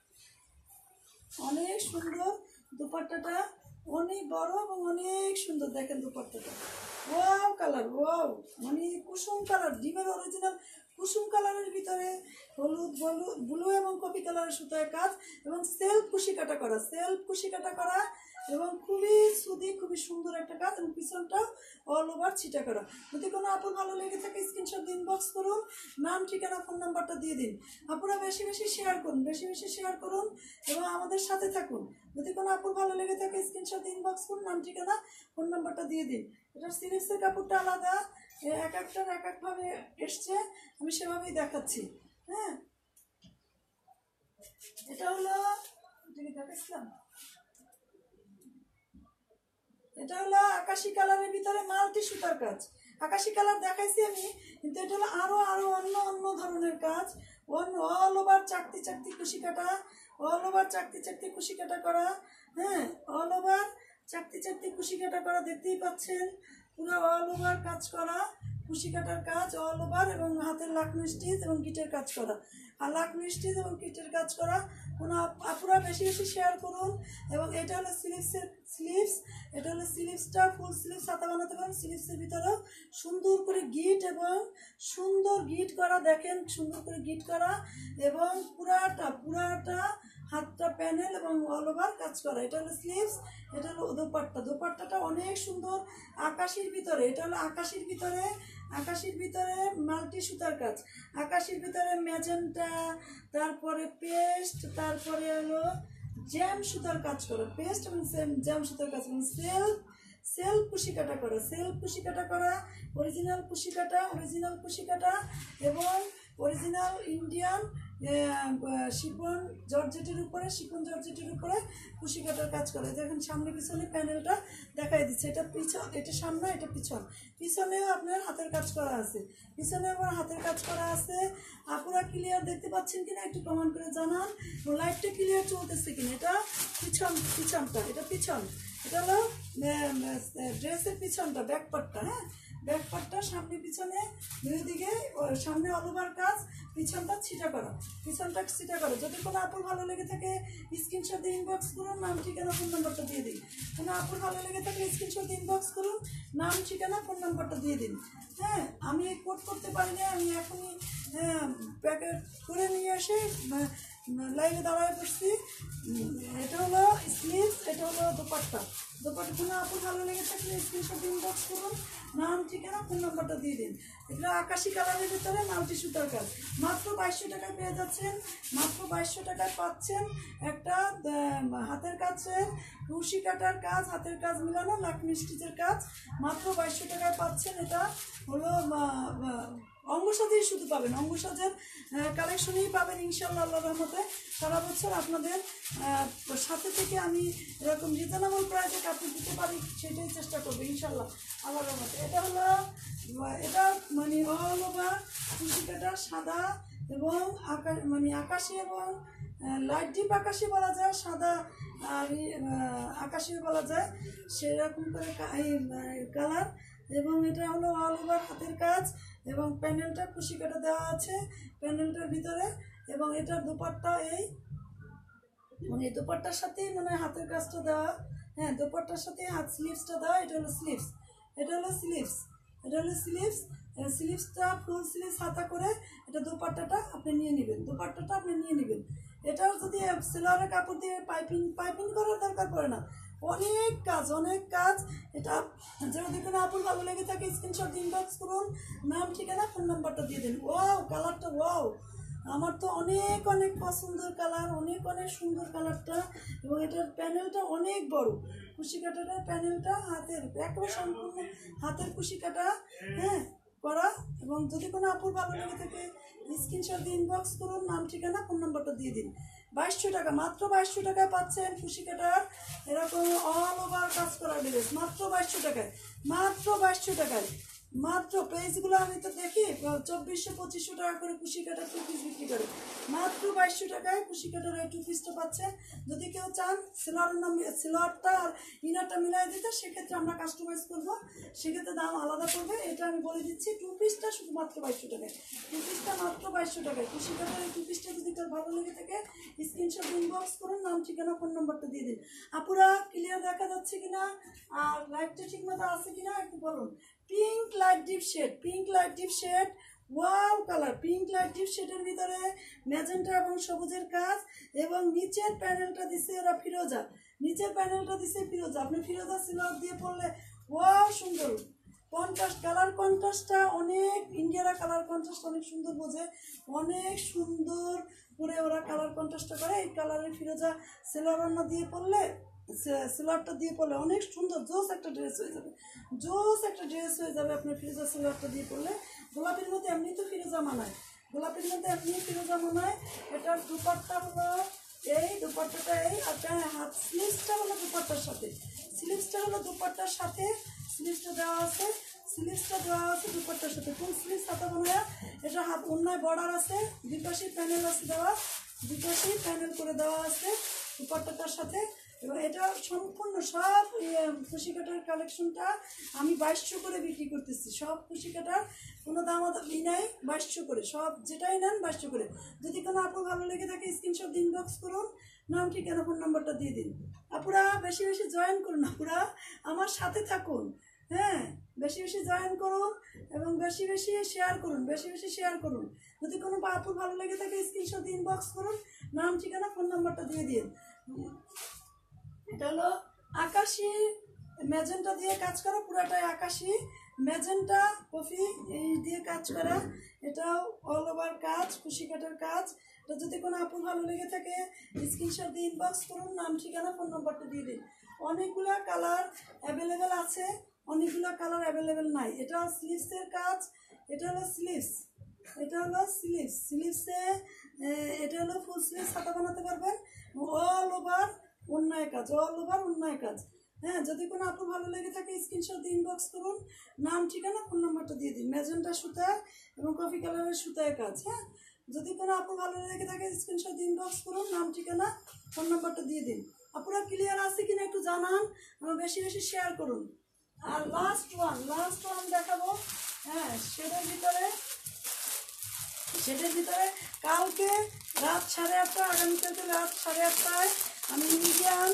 অনেক সুন্দর দুপাট্টাটা, অনেক বড় এবং অনেক সুন্দর। দেখেন দুপাট্টাটা ওয়াও কালার, ওয়াও মানে কুসুম কালার, ডিমের অরিজিনাল কুসুম কালারের ভিতরে হলুদ ব্লু এবং কপি কালারের সুতায় কাজ এবং সেলফ কুশি কাটা করা, সেলফ কুশি কাটা করা এবং খুবই সুদি, খুবই সুন্দর একটা কাজ এবং পিছনটাও অল ওভার ছিটা করা। যদি কোনো আপুর ভালো লেগে থাকে স্ক্রিনশট ইনবক্স করুন, নাম ঠিকানা ফোন নাম্বারটা দিয়ে দিন। আপনারা বেশি বেশি শেয়ার করুন, বেশি বেশি শেয়ার করুন এবং আমাদের সাথে থাকুন। যদি কোনো আপুর ভালো লেগে থাকে স্ক্রিনশট ইনবক্স করুন, নাম ঠিকানা ফোন নাম্বারটা দিয়ে দিন। এটার সিরিজের কাপড়টা আলাদা, এক একটার এক একভাবে এসছে, আমি সেভাবেই দেখাচ্ছি। হ্যাঁ, এটা হলো দেখাচ্ছিলাম, এটা হলো আকাশি কালারের ভিতরে মাল্টি সুতার কাজ। আকাশি কালার দেখাইছি আমি, কিন্তু এটা হলো আরো অন্য ধরনের কাজ। অল ওভার চাকতি কুশি কাটা, অল ওভার চাকতি কুশি কাটা করা। হ্যাঁ, অল ওভার চাকতি কুশি কাটা করা, দেখতেই পাচ্ছেন পুরো অল ওভার কাজ করা, কুশি কাটার কাজ অল ওভার এবং হাতের লাকনো স্টিচ এবং গিটের কাজ করা, আর লাকনো স্টিচ এবং গিটের কাজ করা। কোনো আপুরা বেশি বেশি শেয়ার করুন। এবং এটা হলো স্লিভস, এটা হলো স্লিভসটা ফুল স্লিভস হাতা বানাতে পারেন। স্লিভসের ভিতরেও সুন্দর করে গিট এবং সুন্দর গিট করা, দেখেন সুন্দর করে গিট করা এবং পুরাটা হাতটা প্যানেল এবং অল ওভার কাজ করা। এটা হলো স্লিভস, এটা হলো দোপাট্টাটা অনেক সুন্দর আকাশির ভিতরে। এটা হলো আকাশির ভিতরে মাল্টি সুতার কাজ, আকাশির ভিতরে ম্যাজেন্টা, তারপরে পেস্ট, তারপরে হলো জ্যাম সুতার কাজ করা, পেস্ট এবং জ্যাম সুতার কাজ এবং সেলফ কুশি কাটা করা, সেলফ কুশি কাটা করা, অরিজিনাল কুশি কাটা এবং অরিজিনাল ইন্ডিয়ান শিফন জর্জেটের উপরে কুশি কাটার কাজ করে। দেখেন সামনে পিছনে প্যানেলটা দেখাই দিচ্ছে, এটা সামনে, এটা পিছনেও আপনার হাতের কাজ করা আছে, পিছনে আবার হাতের কাজ করা আছে। আপুরা ক্লিয়ার দেখতে পাচ্ছেন কিনা একটু কমেন্ট করে জানান, লাইটটা ক্লিয়ার চলতেছে কিনা। এটা পিছনটা, এটা হলো ড্রেসের পিছনটা, ব্যাকপার্টটা। হ্যাঁ, ব্যাকপার্টটা সামনে পিছনে দুই দিকে, সামনে অল ওভার কাজ, পিছনটা ছিটা করা। যদি কোনো আপুর ভালো লেগে থাকে স্ক্রিনশট দিয়ে ইনবক্স করুন, নাম ঠিকানা ফোন নাম্বারটা দিয়ে দিন। কোনো আপুর ভালো লেগে থাকে স্ক্রিনশট দিয়ে ইনবক্স করুন, নাম ঠিকানা ফোন নাম্বারটা দিয়ে দিন। হ্যাঁ, আমি কোড করতে পারি না, আমি এখনই প্যাকেট করে নিয়ে এসে লাইভে দাঁড়ায় পড়ছি। এটা হলো স্লিভস, এটা হলো দোপাট্টা। কোনো আপুর ভালো লেগে থাকলে স্ক্রিনশট ইনবক্স করুন, নাম ঠিকানা ফোন নাম্বারটা দিয়ে দিন। এগুলো আকাশি কালারের ভিতরে মাল্টি সুতার কাজ, মাত্র 2200 টাকায় পেয়ে যাচ্ছেন, মাত্র 2200 টাকায় পাচ্ছেন একটা হাতের কাছের কুশি কাটার কাজ, হাতের কাজ মিলানো লাকমি স্টিচের কাজ, মাত্র 2200 টাকায় পাচ্ছেন। এটা হলো অঙ্গসাজেই শুধু পাবেন, অঙ্গসাজের কালেকশনেই পাবেন ইনশাল্লাহ। আল্লাহর রহমতে সারা বছর আপনাদের সাথে থেকে আমি এরকম রিজনেবল প্রাইসে কাপড় দিতে পারি, সেটাই চেষ্টা করবো ইনশাল্লাহ আল্লাহর রহমতে। এটা হলো এটা মানে অল ওভার কুশি কাটা সাদা এবং আকাশি এবং লাইট ডিপ আকাশি বলা যায়, সাদা আর আকাশিও বলা যায়, সেরকম করে কালার। এবং এটা হলো অল ওভার হাতের কাজ এবং প্যানেলটা কুশি কাটা দেওয়া আছে প্যানেলটার ভিতরে। এবং এটার দুপাট্টা দুপাট্টার সাথেই হাতের কাজটা দেওয়া। হ্যাঁ, দুপাট্টার সাথে হাত স্লিভসটা দেওয়া। এটা হলো স্লিভস, স্লিভসটা ফুল স্লিভস হাতা করে এটা দোপাট্টাটা আপনি নিয়ে নেবেন, দোপাট্টাটা আপনি নিয়ে নেবেন। এটাও যদি সেলোয়ারের কাপড় দিয়ে পাইপিং করার দরকার পড়ে না, অনেক কাজ অনেক কাজ। এটা যদি কোনো আপুর ভালো লেগে থাকে স্ক্রিনশট ইনবক্স করুন, নাম ঠিকানা ফোন নাম্বারটা দিয়ে দিন। ওয়াও কালারটা ওয়াও, আমার তো অনেক অনেক পছন্দের কালার, অনেক অনেক সুন্দর কালারটা। এবং এটার প্যানেলটা অনেক বড়, কুশি কাটাটার প্যানেলটা হাতের একেবারে সম্পূর্ণ হাতের কুশি কাটা, হ্যাঁ করা। এবং যদি কোনো আপুর ভালো লেগে থাকে স্ক্রিনশট দিয়ে ইনবক্স করুন, নাম ঠিকানা ফোন নাম্বারটা দিয়ে দিন। 2200 টাকা, মাত্র 2200 টাকায় পাচ্ছেন কুশি কাটার এরকম অল ওভার কাজ করা ড্রেস, মাত্র 2200 টাকায়, মাত্র 2200 টাকায়। মাত্র পেজগুলো আমি তো দেখি 2400-2500 টাকা করে কুশি কাটার টু পিস বিক্রি করে, মাত্র 2200 টাকায় কুশি কাটার এই টু পিসটা পাচ্ছে। যদি কেউ চান সিলোয়ারটা আর ইনারটা মিলাই দিতে, সেক্ষেত্রে আমরা কাস্টমাইজ করবো, সেক্ষেত্রে দাম আলাদা পড়বে। এটা আমি বলে দিচ্ছি, টু পিসটা শুধুমাত্র 2200 টাকায়, টু পিসটা মাত্র 2200 টাকায়। কুশি কাটার এই টু পিসটা যদি তার ভালো লেগে থাকে স্ক্রিনশট ইনবক্স করুন, নাম ঠিকানা ফোন নাম্বারটা দিয়ে দিন। আপুরা ক্লিয়ার দেখা যাচ্ছে কিনা আর লাইটটা ঠিক মতো আছে কিনা একটু বলুন। Pink light deep shade, pink light deep shade, wow colour, pink light deep শেডের ভিতরে ম্যাজেন্টা এবং সবুজের কাজ। এবং নিচের প্যানেলটা দিছে এরা ফিরোজা, নিচের প্যানেলটা দিছে ফিরোজা। আপনি ফিরোজা সিলভার দিয়ে পড়লে ওয়াও সুন্দর কন্ট্রাস্ট, কালার কন্ট্রাস্টটা অনেক, ইন্ডিয়ারা কালার কন্ট্রাস্ট অনেক সুন্দর বোঝে, অনেক সুন্দর করে ওরা কালার কন্ট্রাস্টটা করে। এই কালারের ফিরোজা সেলোয়ার দিয়ে পড়লে, সেলোয়ারটা দিয়ে পড়লে অনেক সুন্দর জোস একটা ড্রেস হয়ে যাবে, জোস একটা ড্রেস হয়ে যাবে আপনার ফিরোজা সেলোয়ারটা দিয়ে পড়লে। গোলাপির মধ্যে এমনি তো ফিরোজা মানায়, গোলাপির মধ্যে এমনি ফিরোজা মানায়। এটার দুপাট্টা হলো এই, দুপাট্টাটা এই, আর হাত স্লিভসটা হলো দুপাট্টার সাথে, স্লিভসটা হলো দুপাট্টার সাথে, স্লিভসটা দেওয়া আছে, স্লিভসটা দেওয়া আছে দুপাট্টার সাথে, ফুল স্লিভস হাতা বানায়। এটা হাত অন্যায় বর্ডার আছে, দুই পাশে প্যানেল আছে দেওয়া, দুই পাশে প্যানেল করে দেওয়া আছে দুপাট্টাটার সাথে। এবং এটা সম্পূর্ণ সব কুশি কাটার কালেকশনটা আমি 2200 করে বিক্রি করতেছি, সব কুশি কাটার কোনো দামাদামি নাই, 2200 করে সব, যেটাই নেন 2200 করে। যদি কোনো আপু ভালো লেগে থাকে স্ক্রিনশট ইনবক্স করুন, নাম ঠিকানা ফোন নাম্বারটা দিয়ে দিন। আপুরা বেশি বেশি জয়েন করুন, আপুরা আমার সাথে থাকুন, হ্যাঁ বেশি বেশি জয়েন করুন এবং বেশি বেশি শেয়ার করুন, বেশি বেশি শেয়ার করুন। যদি কোনো আপুর ভালো লেগে থাকে স্ক্রিনশট ইনবক্স করুন, নাম ঠিকানা ফোন নাম্বারটা দিয়ে দিন। এটা হলো আকাশি ম্যাজেন্টা দিয়ে কাজ করা, পুরাটাই আকাশি ম্যাজেন্টা কফি এই দিয়ে কাজ করা। এটাও অল ওভার কাজ, কুশি কাটার কাজ। এটা যদি কোনো আপু ভালো লেগে থাকে স্ক্রিনশট দিয়ে ইনবক্স করুন, নাম ঠিকানা ফোন নাম্বারটা দিয়ে দিন। অনেকগুলা কালার অ্যাভেলেবেল আছে, অনেকগুলো কালার অ্যাভেলেবেল নাই। এটা স্লিভসের কাজ, এটা হলো স্লিভস, এটা হলো স্লিভস, স্লিভসে এটা হলো ফুল স্লিভস হাতা বানাতে পারবেন, অল ওভার অন্যায় কাজ, অল ওভার অন্যায় কাজ। হ্যাঁ যদি কোনো আপু ভালো লেগে থাকে স্ক্রিনশট দিয়ে ইনবক্স করুন, নাম ঠিকানা ফোন নাম্বারটা দিয়ে দিন। ম্যাজেন্টা সুতা এবং কফি কালারের সুতায় কাজ। হ্যাঁ যদি কোনো আপু ভালো লেগে থাকে স্ক্রিনশট দিয়ে ইনবক্স করুন, নাম ঠিকানা ফোন নাম্বারটা দিয়ে দিন। আপুরা ক্লিয়ার আছে কিনা একটু জানান, বেশি বেশি শেয়ার করুন। আর লাস্ট ওয়ান দেখাবো, হ্যাঁ সেটার ভিতরে কালকে রাত 8:30, আগামীকালকে রাত 8:30টায় আমি ইন্ডিয়ান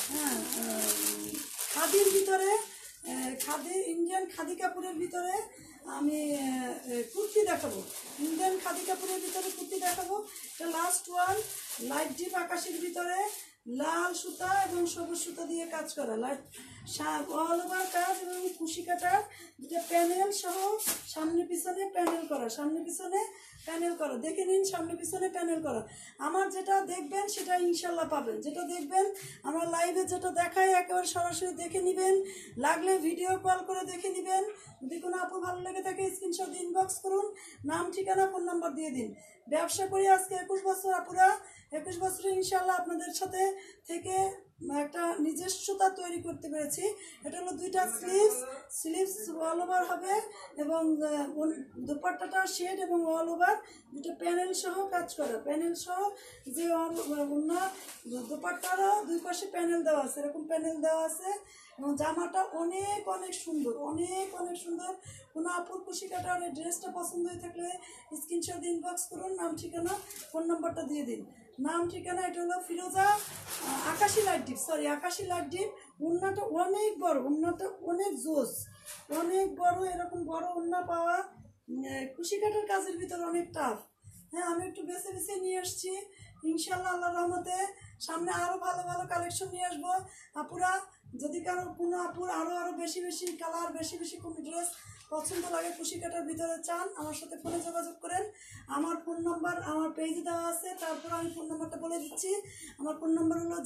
খাদির ভিতরে ইন্ডিয়ান খাদি কাপড়ের ভিতরে আমি কুর্তি দেখাবো, ইন্ডিয়ান খাদি কাপড়ের ভিতরে কুর্তি দেখাবো। এটা লাস্ট ওয়ান, লাইট ডিপ আকাশের ভিতরে লাল সুতা এবং সবুজ সুতা দিয়ে কাজ করা, লাইট অল ওভার কাজ এবং কুশি কাটার দুটো প্যানেল সহ, সামনে পিছনে প্যানেল করা, সামনে পিছনে প্যানেল করা। দেখে নিন সামনে পিছনে প্যানেল করা। আমার যেটা দেখবেন সেটা ইনশাল্লাহ পাবেন, যেটা দেখবেন আমার লাইভে যেটা দেখায় একেবারে সরাসরি দেখে নেবেন, লাগলে ভিডিও কল করে দেখে নেবেন। যদি কোনো আপু ভালো লেগে থাকে স্ক্রিনশট ইনবক্স করুন, নাম ঠিকানা ফোন নাম্বার দিয়ে দিন। ব্যবসা করি আজকে 21 বছর, আপুরা 21 বছরে ইনশাল্লাহ আপনাদের সাথে থেকে একটা নিজস্বতা তৈরি করতে পেরেছি। এটা হলো দুইটা স্লিভস অল ওভার হবে এবং দুপাট্টাটা শেড এবং অল ওভার দুটো প্যানেল সহ কাজ করা, প্যানেল সহ যে অন্য দুপাট্টারও দুই পাশে প্যানেল দেওয়া আছে, এরকম প্যানেল দেওয়া আছে। এবং জামাটা অনেক অনেক সুন্দর, অনেক অনেক সুন্দর। কোনো আপুর কুশি কাটার এই ড্রেসটা পছন্দ হয়ে থাকলে স্ক্রিনশট ইনবক্স করুন, নাম ঠিকানা ফোন নাম্বারটা দিয়ে দিন। নাম ঠিকানা এটা হলো ফিরোজা আকাশি লাইট ডিপ, আকাশি লাইট ডিপ। ওড়নাটা অনেক বড়, ওড়নাটা অনেক জোস, অনেক বড়, এরকম বড় ওড়না পাওয়া কুশি কাটার কাজের ভিতর অনেক টাফ। হ্যাঁ, আমি একটু বেছে বেছে নিয়ে আসছি। ইনশাল্লাহ আল্লাহর রহমতে সামনে আরও ভালো ভালো কালেকশন নিয়ে আসবো। আপুরা, যদি কারো কোনো আপুর আরও বেশি বেশি কালার, বেশি বেশি কোনো ড্রেস পছন্দ লাগে, কুশি কাটার ভিতরে চান, আমার সাথে ফোনে যোগাযোগ করেন। আমার ফোন নাম্বার আমার পেজে দেওয়া আছে। তারপর আমি ফোন নাম্বারটা বলে দিচ্ছি। আমার ফোন নাম্বার হলো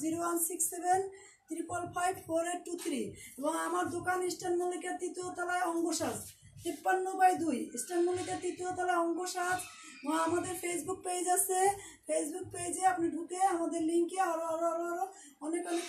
0167 555 4823। এবং আমার দোকান ইস্টার্ন মল্লিকার 3য় তলায় অঙ্গসাজ, 53/2 ইস্টার্ন মল্লিকার 3য় তলায় অঙ্গসাজ। আমাদের ফেসবুক পেজ আছে। ফেসবুক পেজে আপনি ঢুকে আমাদের লিঙ্কে আরও আরও আরও আরও অনেক অনেক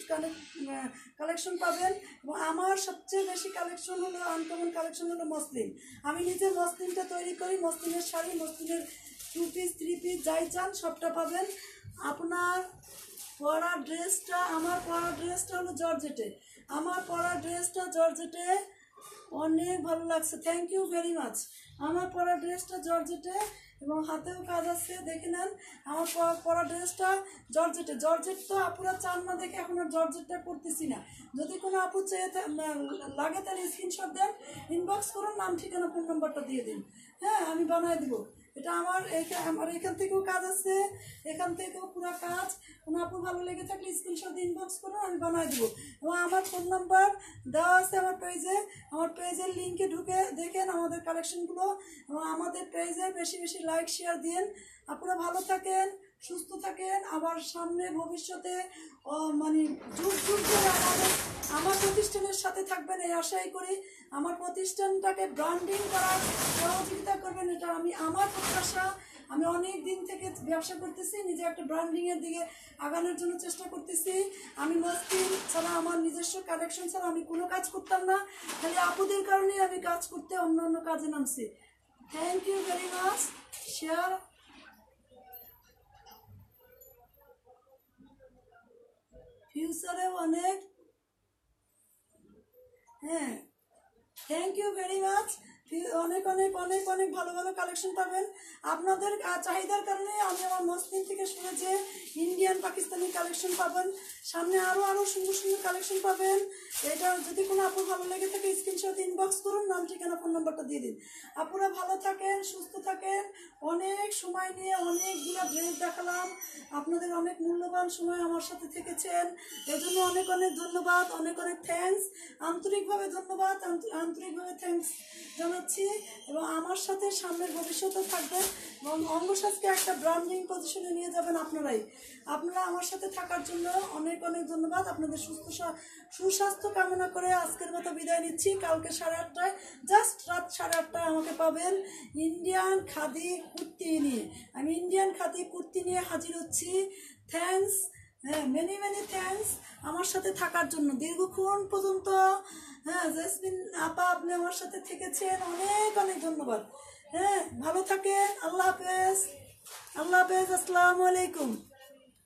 কালেকশন পাবেন। এবং আমার সবচেয়ে বেশি কালেকশন হলো, আনকমন কালেকশন হলো মসলিন। আমি নিজে মসলিনটা তৈরি করি। মসলিনের শাড়ি, মসলিনের 2 পিস 3 পিস যাই চান সবটা পাবেন। আপনার পরা ড্রেসটা, আমার পরা ড্রেসটা হলো জর্জেটে। আমার পরা ড্রেসটা জর্জেটে, অনেক ভালো লাগছে। Thank you very much. আমার পরা ড্রেসটা জর্জেটে এবং হাতেও কাজ আছে, দেখে নেন। আমার পরা ড্রেসটা জর্জেটে। জর্জেট তো আপুরা চান না দেখে এখন আর জর্জেটটা করতেছি না। যদি কোনো আপু চেয়ে লাগে তাহলে স্ক্রিনশট দেন, ইনবক্স করুন, নাম ঠিকানা ফোন নাম্বারটা দিয়ে দিন। হ্যাঁ, আমি বানায় দিব। এটা আমার এখান থেকেও কাজ আছে, এখান থেকেও পুরো কাজ। কোনো আপু ভালো লেগে থাকলে স্ক্রিনশট ইনবক্স করুন, আমি বানায় দেবো। এবং আমার ফোন নাম্বার দেওয়া আছে আমার পেজে। আমার পেজের লিঙ্কে ঢুকে দেখেন আমাদের কালেকশনগুলো। এবং আমাদের পেজে বেশি বেশি লাইক শেয়ার দিন। আপনারা ভালো থাকেন, সুস্থ থাকেন। আবার সামনে ভবিষ্যতে মানে যুগ যুগ ধরে আমার প্রতিষ্ঠানের সাথে থাকবেন এই আশাই করি। আমার প্রতিষ্ঠানটাকে ব্র্যান্ডিং করার সহযোগিতা করবেন, এটা আমার প্রত্যাশা। আমি অনেক দিন থেকে ব্যবসা করতেছি, নিজে একটা ব্র্যান্ডিংয়ের দিকে আগানোর জন্য চেষ্টা করতেছি। আমি মসলিন ছাড়া, আমার নিজস্ব কালেকশন ছাড়া আমি কোনো কাজ করতাম না। খালি আপুদের কারণেই আমি কাজ করতে অন্য অন্য কাজে নামছি। Thank you very much. Share ফিউচারে অনেক, হ্যাঁ, থ্যাংক ইউ ভেরি মাচ। অনেক অনেক অনেক অনেক ভালো ভালো কালেকশন পাবেন। আপনাদের চাহিদার কারণে আমি আমার মসলিন থেকে শুনে যে ইন্ডিয়ান পাকিস্তানি কালেকশন পাবেন। সামনে আরও আরও সুন্দর সুন্দর কালেকশন পাবেন। এটা যদি কোনো আপু ভালো লেগে থাকে স্ক্রিনশট ইনবক্স করুন, নাম ঠিকানা ফোন নাম্বারটা দিয়ে দিন। আপুরা ভালো থাকেন, সুস্থ থাকেন। অনেক সময় নিয়ে অনেকগুলো ড্রেস দেখালাম। আপনাদের অনেক মূল্যবান সময় আমার সাথে থেকেছেন, এজন্য অনেক অনেক ধন্যবাদ, অনেক অনেক থ্যাঙ্কস। আন্তরিকভাবে ধন্যবাদ, আন্তরিকভাবে থ্যাঙ্কস জানাচ্ছি। এবং আমার সাথে সামনের ভবিষ্যতে থাকবেন এবং অঙ্গসাজকে একটা ব্র্যান্ডিং পজিশনে নিয়ে যাবেন আপনারাই। আপনারা আমার সাথে থাকার জন্য অনেক অনেক ধন্যবাদ। আপনাদের সুস্বাস্থ্য কামনা করে আজকের মতো বিদায় নিচ্ছি। কালকে 8:30টায়, জাস্ট রাত 8:30টায় আমাকে পাবেন ইন্ডিয়ান খাদি কুর্তি নিয়ে। আমি ইন্ডিয়ান খাদি কুর্তি নিয়ে হাজির হচ্ছি। থ্যাঙ্কস, হ্যাঁ, মেনি মেনি থ্যাঙ্কস আমার সাথে থাকার জন্য দীর্ঘক্ষণ পর্যন্ত। হ্যাঁ, জেসমিন আপা, আপনি আমার সাথে থেকেছেন, অনেক অনেক ধন্যবাদ। হ্যাঁ, ভালো থাকেন। আল্লাহ হাফেজ, আল্লাহ হাফেজ, আসসালামু আলাইকুম।